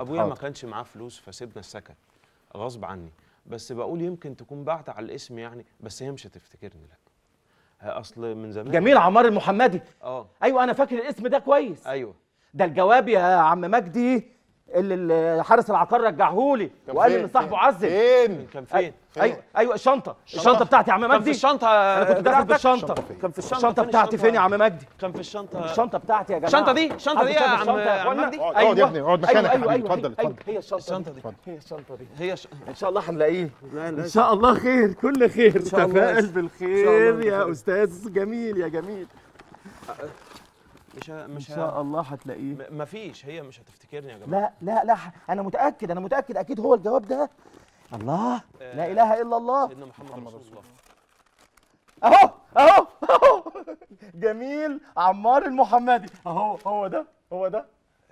ابويا ما كانش معاه فلوس فسيبنا السكن غصب عني، بس بقول يمكن تكون بعت على الاسم يعني، بس هي مش هتفتكرني. لا اصل من زمان. جميل عمار المحمدي. ايوه انا فاكر الاسم ده كويس. ايوه ده الجواب يا عم مجدي اللي حارس العقار رجعهولي وقال ان صاحبه عزل. كان فين؟ ايوه الشنطه بتاعتي يا عم مجدي. كان في الشنطه. انا كنت داخل بالشنطه. كان في الشنطه بتاعتي فين يا عم مجدي؟ كان في الشنطه. الشنطه بتاعتي يا جماعه. الشنطه دي يا عم مجدي. اقعد يا ابني، اقعد مكانك يا حبيبي. اتفضل هي الشنطه دي. هي الشنطه دي. ان شاء الله هنلاقيه. ان شاء الله خير، كل خير. تفائل بالخير يا استاذ جميل يا جميل. مش ان شاء الله هتلاقيه. مفيش، هي مش هتفتكرني يا جماعه. لا انا متاكد اكيد هو الجواب ده. الله لا اله الا الله سيدنا محمد رسول الله. اهو جميل عمار المحمدي اهو. هو ده.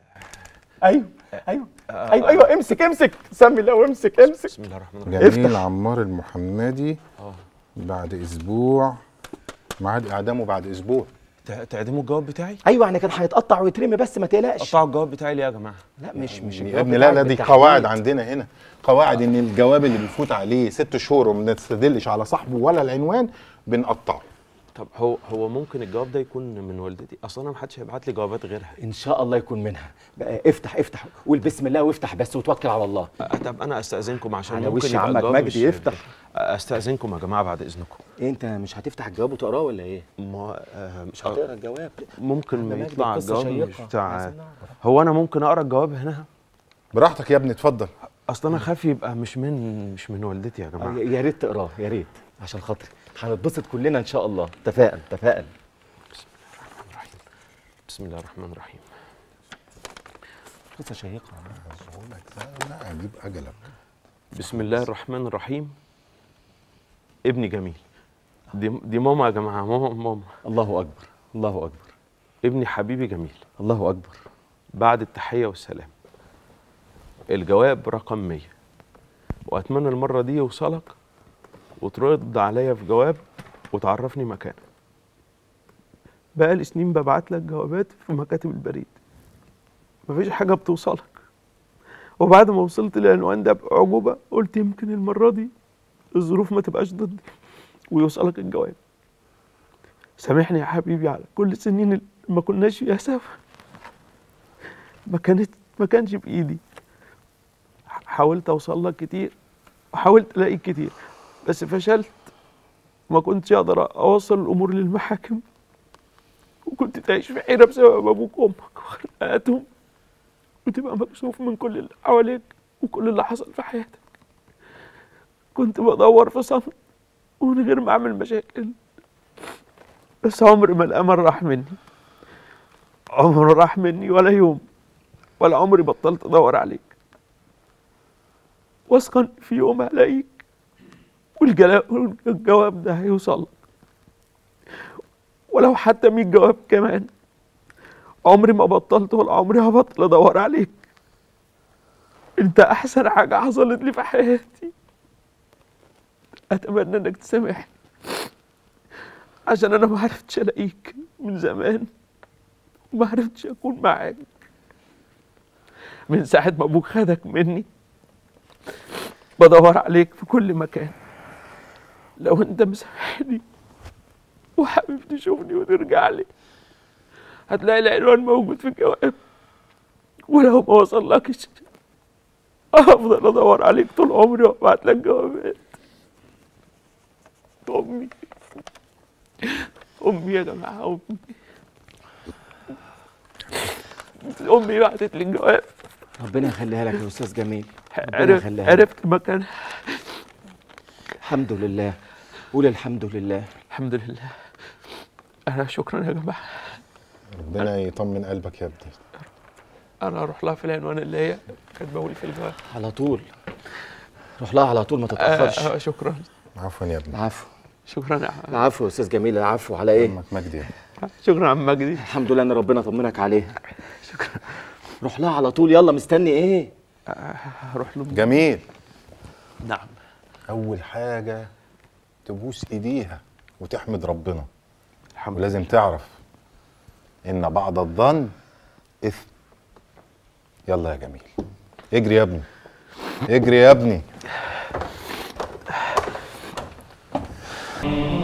ايوه امسك سمي الله وامسك. بسم الله الرحمن الرحيم. جميل عمار المحمدي. بعد اسبوع ميعاد اعدامه. بعد اسبوع تعدموا الجواب بتاعي؟ ايوه يعني كان هيتقطع ويترمي بس ما تقلقش. قطعوا الجواب بتاعي ليه يا جماعه؟ لا مش يا ابني. لا دي قواعد عندنا هنا، قواعد ان الجواب اللي بيفوت عليه 6 شهور وما بنستدلش على صاحبه ولا العنوان بنقطعه. طب هو ممكن الجواب ده يكون من والدتي؟ اصلا انا محدش هيبعت لي جوابات غيرها. ان شاء الله يكون منها. بقى افتح قول بسم الله وافتح بس وتوكل على الله. طب انا استاذنكم عشان على ممكن وش يبقى عمك مجدي يفتح. استاذنكم يا جماعه بعد اذنكم. إيه انت مش هتفتح الجواب وتقراه ولا ايه؟ مش هتقرا الجواب. ممكن يطلع الجواب مش بتاع. هو انا ممكن اقرا الجواب هنا؟ براحتك يا ابني اتفضل. اصل انا خايف يبقى مش من والدتي يا جماعه. يا ريت تقراه يا ريت عشان خاطري، هنتبسط كلنا ان شاء الله. تفائل. بسم الله الرحمن الرحيم. قصه شيقه. لا اجيب اجلك. بسم الله الرحمن الرحيم. ابني جميل. دي ماما يا جماعه. ماما. الله اكبر. ابني حبيبي جميل. الله اكبر. بعد التحيه والسلام، الجواب رقم 100، واتمنى المره دي يوصلك وترد عليا في جواب وتعرفني مكانك. بقالي سنين ببعت لك جوابات في مكاتب البريد، مفيش حاجه بتوصلك، وبعد ما وصلت للعنوان ده بأعجوبة قلت يمكن المره دي الظروف ما تبقاش ضدي ويوصلك الجواب. سامحني يا حبيبي على كل السنين اللي ما كناش فيها سوا. ما كانش بايدي. حاولت اوصل لك كتير وحاولت الاقيك كتير بس فشلت. ما كنتش اقدر اوصل الامور للمحاكم، وكنت تعيش في حيره بسبب ابوك وامك وخناقاتهم، وتبقى مكسوف من كل اللي حواليك وكل اللي حصل في حياتك. كنت بدور في صمت ومن غير ما اعمل مشاكل، بس عمر ما الامل راح مني. عمره راح مني ولا يوم، ولا عمري بطلت ادور عليك. واثقا في يوم هلاقيك والجواب ده هيوصل لك، ولو حتى 100 جواب كمان. عمري ما بطلت ولا عمري هبطل ادور عليك. انت احسن حاجه حصلت لي في حياتي. اتمنى انك تسامحني عشان انا ما عرفتش الاقيك من زمان وما عرفتش اكون معاك من ساعه ما ابوك خدك مني. بدور عليك في كل مكان. لو انت مسامحني وحابب تشوفني وترجع لي هتلاقي العنوان موجود في الجواب، ولو ما وصلكش هفضل ادور عليك طول عمري وابعت لك جوابات. امي يا جماعه، امي بعتت لي الجواب. ربنا يخليها لك يا استاذ جميل. عرفت مكانها. الحمد لله. قول الحمد لله. الحمد لله. انا شكرا يا جماعه. ربنا يطمن قلبك يا ابني. انا اروح لها في العنوان اللي هي كاتبه لي في الجواب على طول. روح لها على طول ما تتاخرش. شكرا. عفوا يا ابني. العفو. شكرا يا عم. العفو يا استاذ جميل. العفو على ايه؟ عمك مجدي. شكرا يا عم مجدي. الحمد لله ان ربنا طمنك عليه. شكرا. روح لها على طول. يلا مستني ايه؟ هروح له. جميل. نعم. اول حاجه تبوس ايديها وتحمد ربنا. الحمد لله. ولازم تعرف ان بعض الظن اثم. يلا يا جميل. اجري يا ابني، اجري يا ابني.